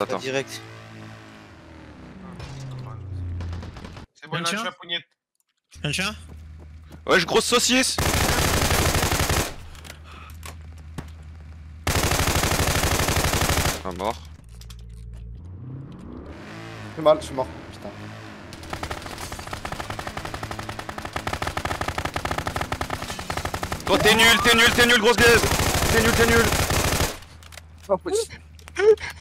Attends. Direct. C'est bon, il a la poignette. Un chien. Wesh, grosse saucisse. Un mort. J'ai mal, je suis mort. Putain. Toi t'es nul, grosse gueule. T'es nul. Pas possible.